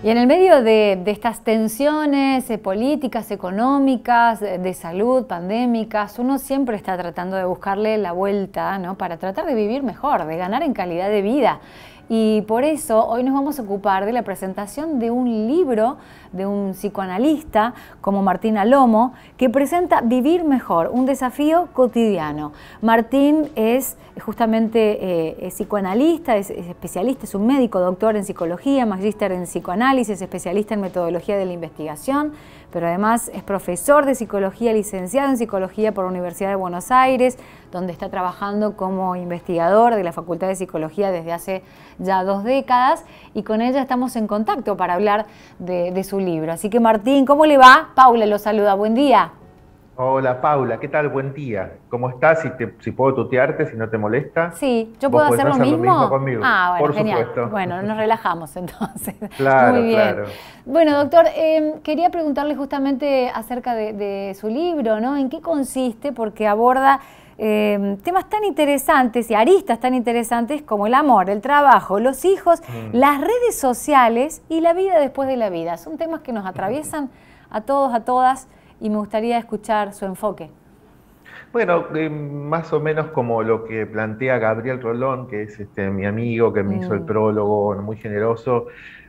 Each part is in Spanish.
Y en el medio de estas tensiones políticas, económicas, de salud, pandémicas, uno siempre está tratando de buscarle la vuelta, ¿no? Para tratar de vivir mejor, de ganar en calidad de vida. Y por eso hoy nos vamos a ocupar de la presentación de un libro de un psicoanalista como Martín Alomo, que presenta Vivir Mejor, un desafío cotidiano. Martín es justamente psicoanalista, es especialista, es un médico, doctor en psicología, magíster en psicoanálisis, especialista en metodología de la investigación, pero además es profesor de psicología, licenciado en psicología por la Universidad de Buenos Aires, donde está trabajando como investigador de la Facultad de Psicología desde hace ya 2 décadas, y con ella estamos en contacto para hablar de su libro. Así que Martín, ¿cómo le va? Paula lo saluda, buen día. Hola Paula, ¿qué tal? Buen día. ¿Cómo estás? Si puedo tutearte, si no te molesta. Sí, ¿yo ¿Vos puedo podés hacer lo hacer lo mismo mismo? conmigo? Ah, bueno, Por genial. supuesto. Bueno, nos relajamos entonces. Muy Claro, bien. claro. Bueno, doctor, quería preguntarle justamente acerca de su libro, ¿no? ¿En qué consiste? Porque aborda temas tan interesantes y aristas tan interesantes como el amor, el trabajo, los hijos, las redes sociales y la vida después de la vida. Son temas que nos atraviesan a todos, a todas, y me gustaría escuchar su enfoque. Bueno, más o menos como lo que plantea Gabriel Rolón, que es mi amigo que me hizo el prólogo, muy generoso.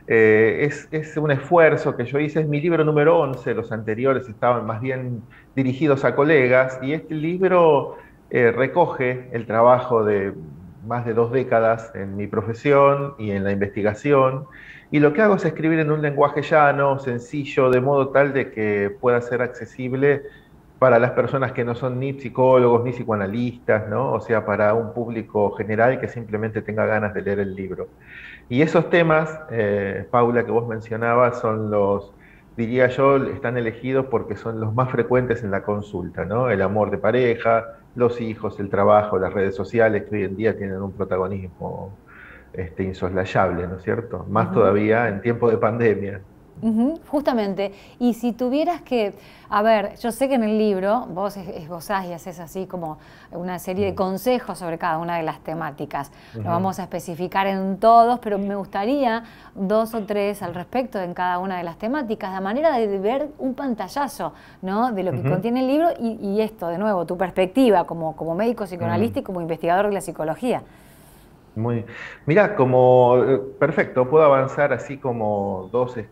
Es un esfuerzo que yo hice, es mi libro número 11, los anteriores estaban más bien dirigidos a colegas, y este libro recoge el trabajo de más de 2 décadas en mi profesión y en la investigación, y lo que hago es escribir en un lenguaje llano, sencillo, de modo tal de que pueda ser accesible para las personas que no son ni psicólogos ni psicoanalistas, ¿no? O sea, para un público general que simplemente tenga ganas de leer el libro. Y esos temas, Paula, que vos mencionabas, son los, diría yo, están elegidos porque son los más frecuentes en la consulta, ¿no? El amor de pareja, los hijos, el trabajo, las redes sociales, que hoy en día tienen un protagonismo insoslayable, ¿no es cierto? Más todavía en tiempo de pandemia. Justamente, y si tuvieras que, a ver, yo sé que en el libro vos esbozás y haces así como una serie de consejos sobre cada una de las temáticas. No vamos a especificar en todos, pero me gustaría 2 o 3 al respecto en cada una de las temáticas, de manera de ver un pantallazo, ¿no? De lo que contiene el libro y esto, de nuevo, tu perspectiva como médico psicoanalista y como investigador de la psicología. Muy, mira, como perfecto, puedo avanzar así como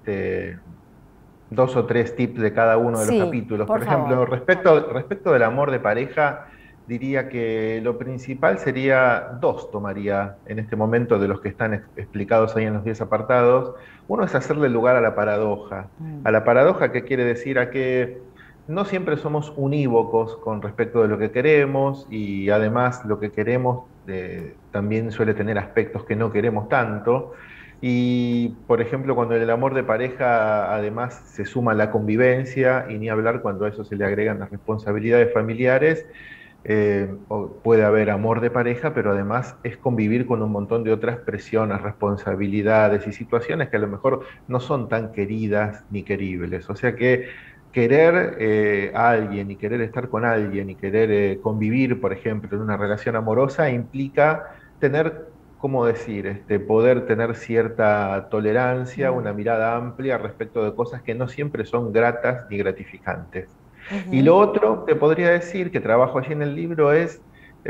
dos o tres tips de cada uno de los Sí, capítulos. por Por favor. ejemplo, respecto del amor de pareja, diría que lo principal sería dos, tomaría en este momento de los que están explicados ahí en los 10 apartados. Uno es hacerle lugar a la paradoja. A la paradoja, ¿qué quiere decir? A que no siempre somos unívocos con respecto de lo que queremos, y además lo que queremos también suele tener aspectos que no queremos tanto. Y, por ejemplo, cuando en el amor de pareja además se suma la convivencia, y ni hablar cuando a eso se le agregan las responsabilidades familiares, puede haber amor de pareja, pero además es convivir con un montón de otras presiones, responsabilidades y situaciones que a lo mejor no son tan queridas ni queribles. O sea que querer a alguien y querer estar con alguien y querer convivir, por ejemplo, en una relación amorosa implica tener, ¿cómo decir?, poder tener cierta tolerancia, una mirada amplia respecto de cosas que no siempre son gratas ni gratificantes. Y lo otro que podría decir, que trabajo allí en el libro, es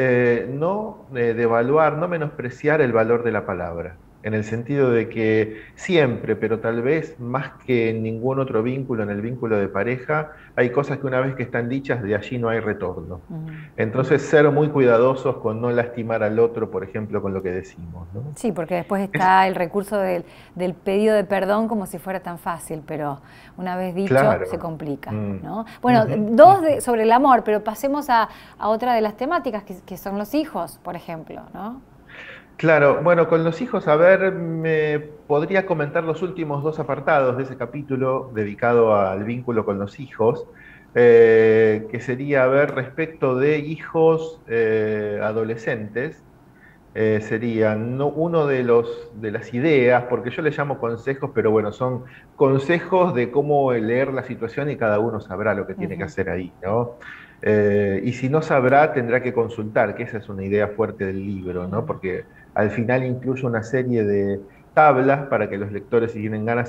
no devaluar, no menospreciar el valor de la palabra, en el sentido de que siempre, pero tal vez más que en ningún otro vínculo, en el vínculo de pareja, hay cosas que una vez que están dichas, de allí no hay retorno. Entonces, ser muy cuidadosos con no lastimar al otro, por ejemplo, con lo que decimos, ¿no? Sí, porque después Es, está el recurso del pedido de perdón como si fuera tan fácil, pero una vez dicho se claro. complica, Mm. ¿no? Bueno, Ujú, sobre el amor, pero pasemos a otra de las temáticas que son los hijos, por ejemplo, ¿no? claro, bueno, con los hijos, a ver, me podría comentar los últimos 2 apartados de ese capítulo dedicado al vínculo con los hijos, que sería, a ver, respecto de hijos adolescentes. Sería uno de de las ideas, porque yo le llamo consejos, pero bueno, son consejos de cómo leer la situación, y cada uno sabrá lo que tiene que hacer ahí, ¿no? Y si no sabrá, tendrá que consultar, que esa es una idea fuerte del libro, ¿no? Porque al final incluye una serie tablas para que los lectores, si tienen ganas,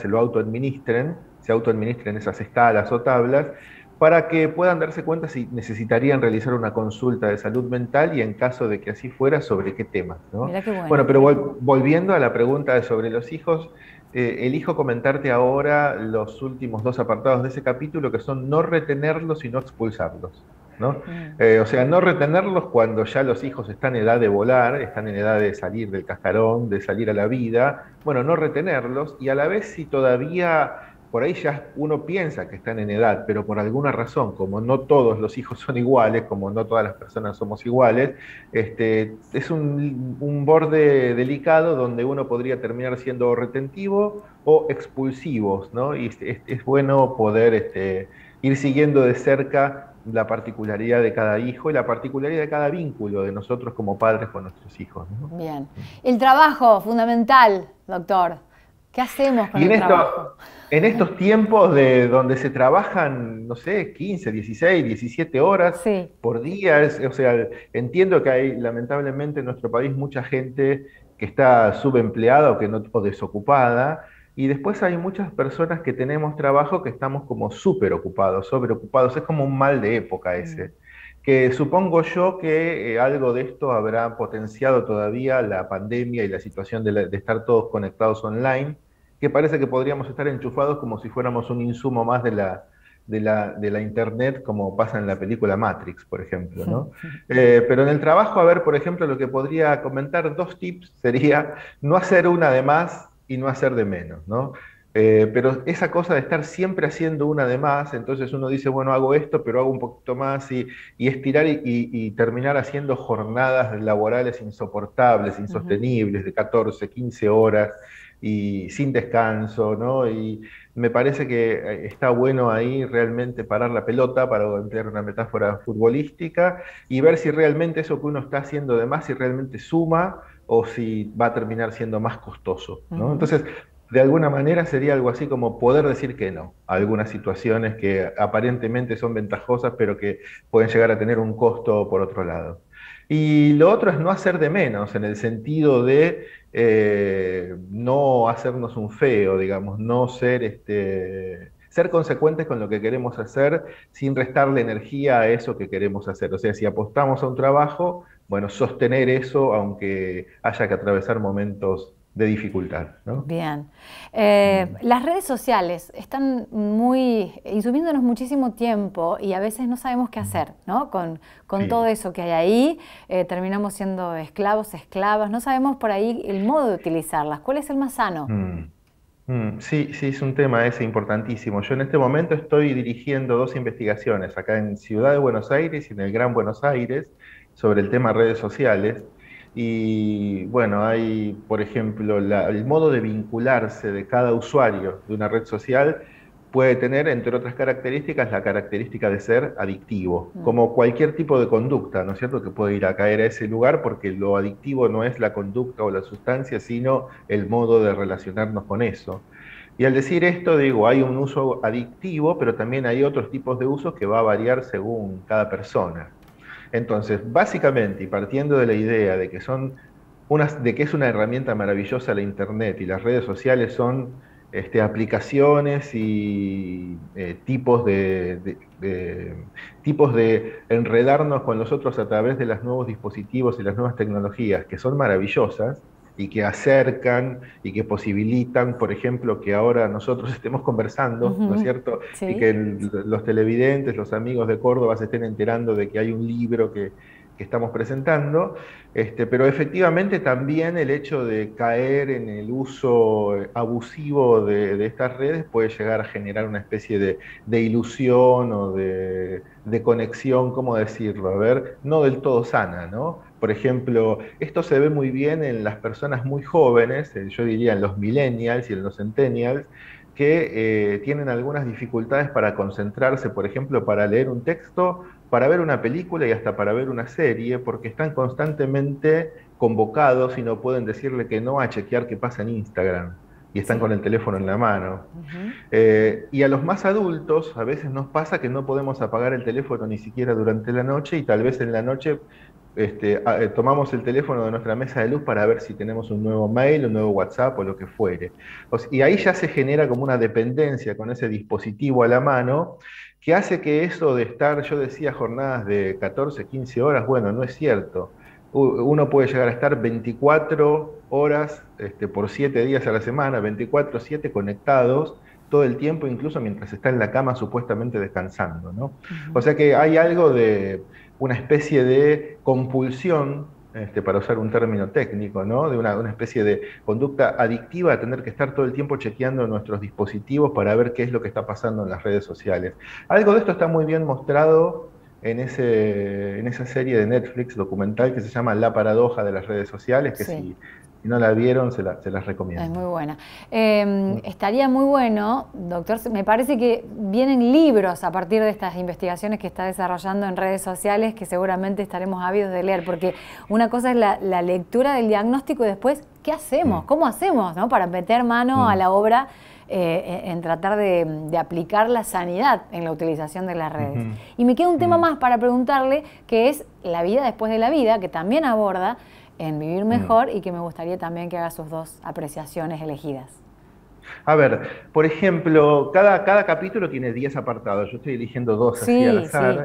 se autoadministren esas escalas o tablas, para que puedan darse cuenta si necesitarían realizar una consulta de salud mental y en caso de que así fuera, sobre qué temas, ¿no? Mira qué bueno. Bueno, pero volviendo a la pregunta sobre los hijos, elijo comentarte ahora los últimos dos apartados de ese capítulo, que son no retenerlos y no expulsarlos, ¿no? O sea, no retenerlos cuando ya los hijos están en edad de volar, están en edad de salir del cascarón, de salir a la vida. Bueno, no retenerlos, y a la vez, si todavía por ahí ya uno piensa que están en edad, pero por alguna razón, como no todos los hijos son iguales, como no todas las personas somos iguales, es un borde delicado donde uno podría terminar siendo retentivo o expulsivos, ¿no? Y es bueno poder ir siguiendo de cerca la particularidad de cada hijo y la particularidad de cada vínculo de nosotros como padres con nuestros hijos, ¿no? Bien. El trabajo, fundamental, doctor. ¿Qué hacemos con el trabajo? En estos tiempos de donde se trabajan, no sé, 15, 16, 17 horas Sí. por día, o sea, entiendo que hay lamentablemente en nuestro país mucha gente que está subempleada o desocupada, y después hay muchas personas que tenemos trabajo que estamos como súper ocupados, sobreocupados, es como un mal de época ese. Que supongo yo que algo de esto habrá potenciado todavía la pandemia y la situación de estar todos conectados online, que parece que podríamos estar enchufados como si fuéramos un insumo más de la Internet, como pasa en la película Matrix, por ejemplo, ¿no? Pero en el trabajo, a ver, por ejemplo, lo que podría comentar, dos tips, sería no hacer una de más y no hacer de menos, ¿no? Pero esa cosa de estar siempre haciendo una de más, entonces uno dice, bueno, hago esto, pero hago un poquito más, y estirar y terminar haciendo jornadas laborales insoportables, insostenibles, de 14, 15 horas, y sin descanso, ¿no? Y me parece que está bueno ahí realmente parar la pelota, para emplear una metáfora futbolística, y ver si realmente eso que uno está haciendo de más, si realmente suma o si va a terminar siendo más costoso, ¿no? Entonces, de alguna manera sería algo así como poder decir que no a algunas situaciones que aparentemente son ventajosas, pero que pueden llegar a tener un costo por otro lado. Y lo otro es no hacer de menos, en el sentido de no hacernos un feo, digamos, no ser consecuentes con lo que queremos hacer sin restarle energía a eso que queremos hacer. O sea, si apostamos a un trabajo, bueno, sostener eso aunque haya que atravesar momentos de dificultad, ¿no? Bien. Las redes sociales están insumiéndonos muchísimo tiempo y a veces no sabemos qué hacer, ¿no? Con Sí. todo eso que hay ahí, terminamos siendo esclavos, esclavas, no sabemos por ahí el modo de utilizarlas. ¿Cuál es el más sano? Sí, sí, es un tema ese importantísimo. Yo en este momento estoy dirigiendo dos investigaciones acá en Ciudad de Buenos Aires y en el Gran Buenos Aires sobre el tema redes sociales. Y bueno, hay, por ejemplo, el modo de vincularse de cada usuario de una red social puede tener, entre otras características, la característica de ser adictivo, como cualquier tipo de conducta, ¿no es cierto?, que puede ir a caer a ese lugar, porque lo adictivo no es la conducta o la sustancia, sino el modo de relacionarnos con eso. Y al decir esto, digo, hay un uso adictivo, pero también hay otros tipos de usos que va a variar según cada persona. Entonces, básicamente, y partiendo de la idea de que de que es una herramienta maravillosa la Internet y las redes sociales son aplicaciones y tipos de enredarnos con los otros a través de los nuevos dispositivos y las nuevas tecnologías, que son maravillosas y que acercan y que posibilitan, por ejemplo, que ahora nosotros estemos conversando, ¿no es cierto? Sí. Y que los televidentes, los amigos de Córdoba se estén enterando de que hay un libro que estamos presentando, pero efectivamente también el hecho de caer en el uso abusivo de estas redes puede llegar a generar una especie de ilusión o de conexión, ¿cómo decirlo? A ver, no del todo sana, ¿no? Por ejemplo, esto se ve muy bien en las personas muy jóvenes, yo diría en los millennials y en los centennials, que tienen algunas dificultades para concentrarse, por ejemplo, para leer un texto, para ver una película y hasta para ver una serie, porque están constantemente convocados y no pueden decirle que no a chequear qué pasa en Instagram, y están con el teléfono en la mano. Y a los más adultos a veces nos pasa que no podemos apagar el teléfono ni siquiera durante la noche, y tal vez en la noche tomamos el teléfono de nuestra mesa de luz para ver si tenemos un nuevo mail, un nuevo WhatsApp o lo que fuere. Y ahí ya se genera como una dependencia con ese dispositivo a la mano que hace que eso de estar, yo decía, jornadas de 14, 15 horas, bueno, no es cierto. Uno puede llegar a estar 24 horas por 7 días a la semana, 24/7 conectados todo el tiempo, incluso mientras está en la cama supuestamente descansando, ¿no? O sea que hay algo de una especie de compulsión, para usar un término técnico, ¿no? De una especie de conducta adictiva a tener que estar todo el tiempo chequeando nuestros dispositivos para ver qué es lo que está pasando en las redes sociales. Algo de esto está muy bien mostrado en esa serie de Netflix documental que se llama La paradoja de las redes sociales, que Sí. si no la vieron, se las Es recomiendo. muy buena. Estaría muy bueno, doctor, me parece que vienen libros a partir de estas investigaciones que está desarrollando en redes sociales que seguramente estaremos ávidos de leer, porque una cosa es la lectura del diagnóstico y después, ¿qué hacemos? ¿Cómo hacemos, ¿no? Para meter mano a la obra en tratar de aplicar la sanidad en la utilización de las redes. Y me queda un tema más para preguntarle, que es la vida después de la vida, que también aborda en Vivir Mejor y que me gustaría también que haga sus dos apreciaciones elegidas. A ver, por ejemplo, cada capítulo tiene 10 apartados. Yo estoy eligiendo dos así al Sí, sí. azar.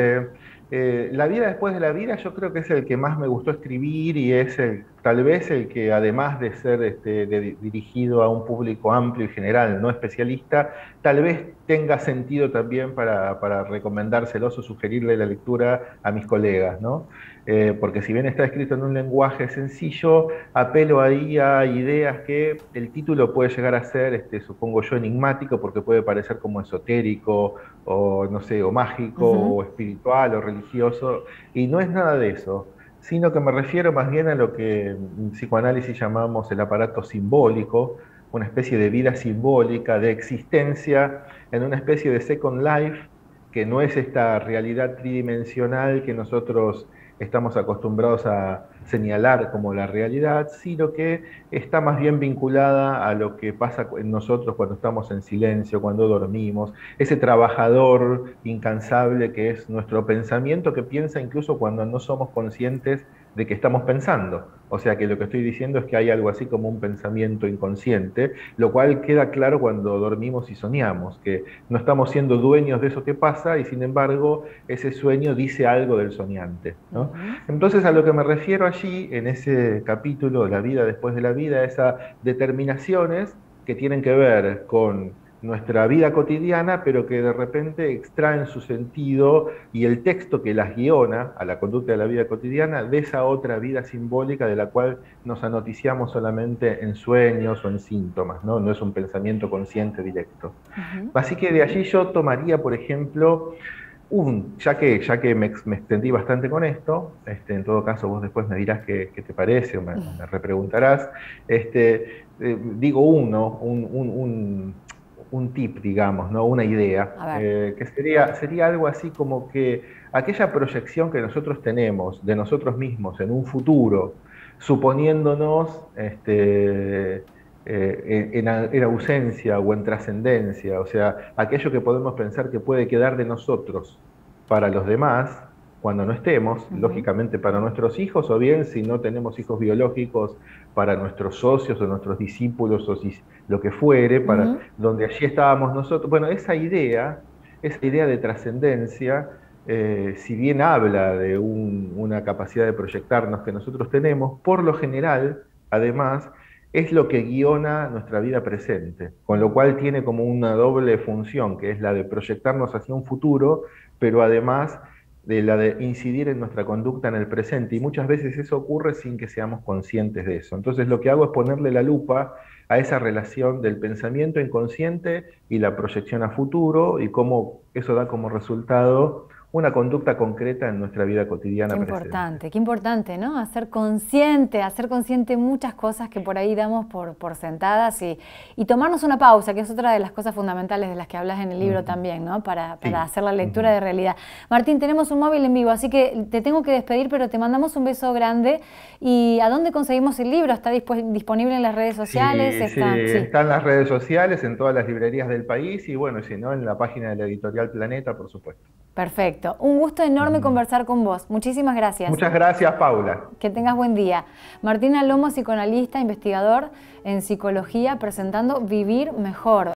La vida después de la vida, yo creo que es el que más me gustó escribir y es tal vez el que, además de ser dirigido a un público amplio y general, no especialista, tal vez tenga sentido también para recomendárselos o sugerirle la lectura a mis colegas, ¿no? Porque si bien está escrito en un lenguaje sencillo, apelo ahí a ideas que el título puede llegar a ser, supongo yo, enigmático, porque puede parecer como esotérico, o no sé, o mágico, o espiritual, o religioso, y no es nada de eso, sino que me refiero más bien a lo que en psicoanálisis llamamos el aparato simbólico, una especie de vida simbólica, de existencia en una especie de second life, que no es esta realidad tridimensional que nosotros estamos acostumbrados a señalar como la realidad, sino que está más bien vinculada a lo que pasa en nosotros cuando estamos en silencio, cuando dormimos, ese trabajador incansable que es nuestro pensamiento, que piensa incluso cuando no somos conscientes de que estamos pensando. O sea que lo que estoy diciendo es que hay algo así como un pensamiento inconsciente, lo cual queda claro cuando dormimos y soñamos, que no estamos siendo dueños de eso que pasa y sin embargo ese sueño dice algo del soñante, ¿no? Entonces a lo que me refiero allí en ese capítulo, La vida después de la vida, es a determinaciones que tienen que ver con nuestra vida cotidiana, pero que de repente extraen su sentido y el texto que las guiona a la conducta de la vida cotidiana de esa otra vida simbólica de la cual nos anoticiamos solamente en sueños o en síntomas, ¿no? No es un pensamiento consciente directo. Así que de allí yo tomaría, por ejemplo, ya que me extendí bastante con esto, en todo caso vos después me dirás qué te parece o me repreguntarás, digo un tip, digamos, ¿no? Una idea, A ver. que sería algo así como que aquella proyección que nosotros tenemos de nosotros mismos en un futuro, suponiéndonos en ausencia o en trascendencia, o sea, aquello que podemos pensar que puede quedar de nosotros para los demás cuando no estemos, lógicamente para nuestros hijos, o bien si no tenemos hijos biológicos, para nuestros socios o nuestros discípulos o si, lo que fuere, para donde allí estábamos nosotros. Bueno, esa idea de trascendencia, si bien habla de una capacidad de proyectarnos que nosotros tenemos, por lo general, además, es lo que guiona nuestra vida presente, con lo cual tiene como una doble función, que es la de proyectarnos hacia un futuro, pero además de la de incidir en nuestra conducta en el presente, y muchas veces eso ocurre sin que seamos conscientes de eso. Entonces lo que hago es ponerle la lupa a esa relación del pensamiento inconsciente y la proyección a futuro, y cómo eso da como resultado una conducta concreta en nuestra vida cotidiana presente. Qué importante, ¿no? hacer consciente muchas cosas que por ahí damos por sentadas y tomarnos una pausa, que es otra de las cosas fundamentales de las que hablas en el libro también, ¿no? Para hacer la lectura de realidad. Martín, tenemos un móvil en vivo, así que te tengo que despedir, pero te mandamos un beso grande. ¿Y a dónde conseguimos el libro? ¿Está disponible en las redes sociales? Sí, está en las redes sociales, en todas las librerías del país y bueno, si no, en la página de la editorial Planeta, por supuesto. Perfecto. Un gusto enorme conversar con vos. Muchísimas gracias. Muchas gracias, Paula. Que tengas buen día. Martín Alomo, psicoanalista, investigador en psicología, presentando Vivir Mejor.